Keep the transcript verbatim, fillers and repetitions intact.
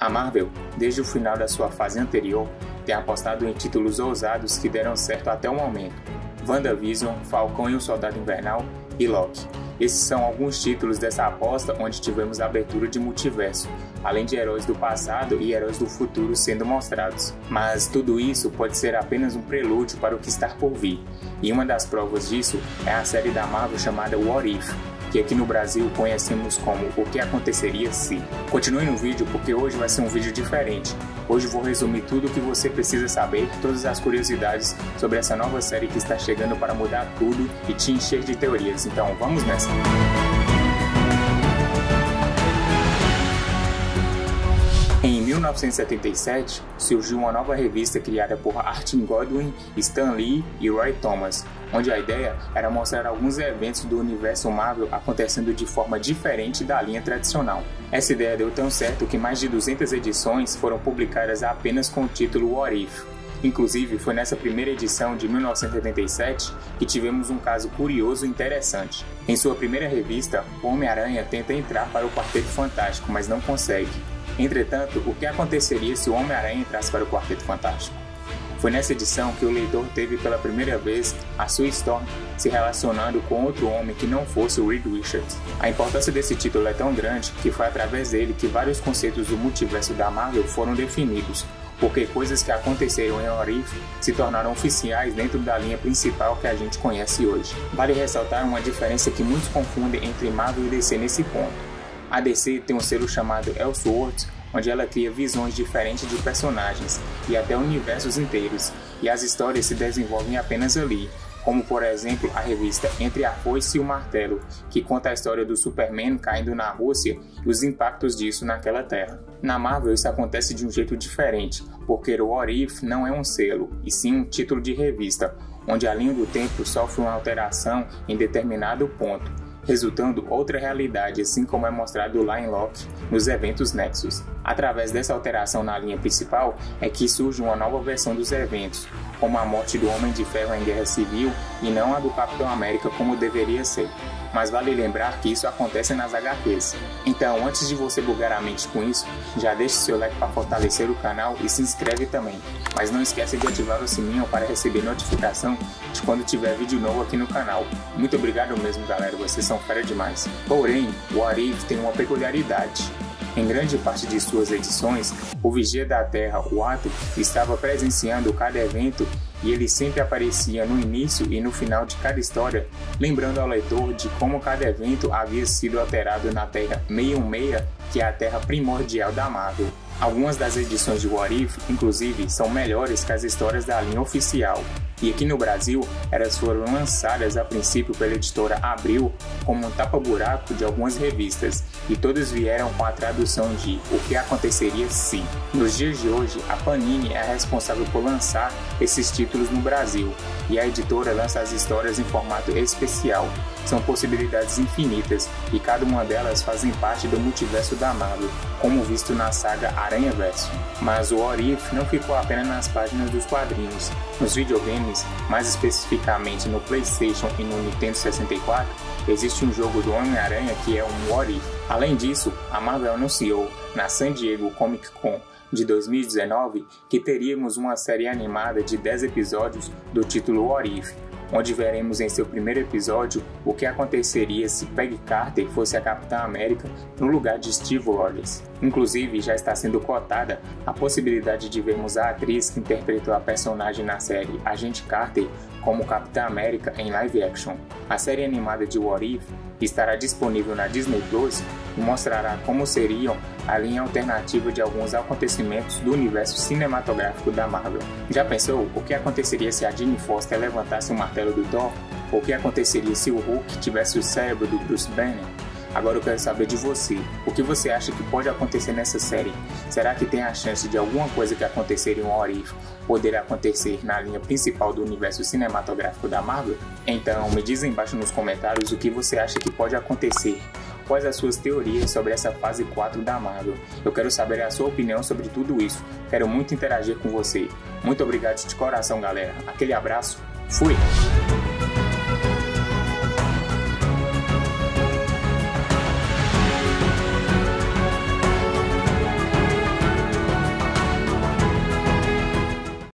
A Marvel, desde o final da sua fase anterior, tem apostado em títulos ousados que deram certo até o momento. WandaVision, Falcão e o Soldado Invernal e Loki. Esses são alguns títulos dessa aposta onde tivemos a abertura de multiverso, além de heróis do passado e heróis do futuro sendo mostrados. Mas tudo isso pode ser apenas um prelúdio para o que está por vir, e uma das provas disso é a série da Marvel chamada What If, que aqui no Brasil conhecemos como O que aconteceria se. Continue no vídeo porque hoje vai ser um vídeo diferente. Hoje vou resumir tudo o que você precisa saber, todas as curiosidades sobre essa nova série que está chegando para mudar tudo e te encher de teorias. Então vamos nessa! Em mil novecentos e setenta e sete, surgiu uma nova revista criada por Artin Godwin, Stan Lee e Roy Thomas, onde a ideia era mostrar alguns eventos do universo Marvel acontecendo de forma diferente da linha tradicional. Essa ideia deu tão certo que mais de duzentas edições foram publicadas apenas com o título What If. Inclusive, foi nessa primeira edição de mil novecentos e setenta e sete que tivemos um caso curioso e interessante. Em sua primeira revista, o Homem-Aranha tenta entrar para o Quarteto Fantástico, mas não consegue. Entretanto, o que aconteceria se o Homem-Aranha entrasse para o Quarteto Fantástico? Foi nessa edição que o leitor teve pela primeira vez a Sue Storm se relacionando com outro homem que não fosse o Reed Richards. A importância desse título é tão grande que foi através dele que vários conceitos do multiverso da Marvel foram definidos, porque coisas que aconteceram em What If se tornaram oficiais dentro da linha principal que a gente conhece hoje. Vale ressaltar uma diferença que muitos confundem entre Marvel e D C nesse ponto. A D C tem um selo chamado Elseworlds, onde ela cria visões diferentes de personagens e até universos inteiros, e as histórias se desenvolvem apenas ali, como por exemplo a revista Entre a Foice e o Martelo, que conta a história do Superman caindo na Rússia e os impactos disso naquela terra. Na Marvel isso acontece de um jeito diferente, porque o What If não é um selo, e sim um título de revista, onde a linha do tempo sofre uma alteração em determinado ponto, resultando outra realidade, assim como é mostrado lá em Loki, nos eventos Nexus. Através dessa alteração na linha principal é que surge uma nova versão dos eventos, como a morte do Homem de Ferro em Guerra Civil e não a do Capitão América como deveria ser. Mas vale lembrar que isso acontece nas agá quês. Então, antes de você bugar a mente com isso, já deixe seu like para fortalecer o canal e se inscreve também. Mas não esqueça de ativar o sininho para receber notificação de quando tiver vídeo novo aqui no canal. Muito obrigado mesmo, galera, vocês são fera demais. Porém, o What If tem uma peculiaridade. Em grande parte de suas edições, o Vigia da Terra, o Ato, estava presenciando cada evento e ele sempre aparecia no início e no final de cada história, lembrando ao leitor de como cada evento havia sido alterado na Terra seiscentos e dezesseis, que é a Terra primordial da Marvel. Algumas das edições de What If, inclusive, são melhores que as histórias da linha oficial. E aqui no Brasil, elas foram lançadas a princípio pela editora Abril como um tapa-buraco de algumas revistas, e todas vieram com a tradução de O que aconteceria se. Nos dias de hoje, a Panini é a responsável por lançar esses títulos no Brasil, e a editora lança as histórias em formato especial. São possibilidades infinitas, e cada uma delas fazem parte do multiverso da Marvel, como visto na saga Aranhaverso. Mas o What If não ficou apenas nas páginas dos quadrinhos. Nos videogames, mais especificamente no PlayStation e no Nintendo sessenta e quatro, existe um jogo do Homem-Aranha que é um What If. Além disso, a Marvel anunciou na San Diego Comic Con de dois mil e dezenove que teríamos uma série animada de dez episódios do título What If, onde veremos em seu primeiro episódio o que aconteceria se Peggy Carter fosse a Capitã América no lugar de Steve Rogers. Inclusive, já está sendo cotada a possibilidade de vermos a atriz que interpretou a personagem na série Agente Carter como Capitã América em live action. A série animada de What If estará disponível na Disney Plus e mostrará como seriam a linha alternativa de alguns acontecimentos do universo cinematográfico da Marvel. Já pensou o que aconteceria se a Jane Foster levantasse o martelo do Thor? Ou o que aconteceria se o Hulk tivesse o cérebro do Bruce Banner? Agora eu quero saber de você. O que você acha que pode acontecer nessa série? Será que tem a chance de alguma coisa que acontecer em What If poder acontecer na linha principal do universo cinematográfico da Marvel? Então me diz aí embaixo nos comentários o que você acha que pode acontecer. Quais as suas teorias sobre essa fase quatro da Marvel? Eu quero saber a sua opinião sobre tudo isso. Quero muito interagir com você. Muito obrigado de coração, galera. Aquele abraço. Fui!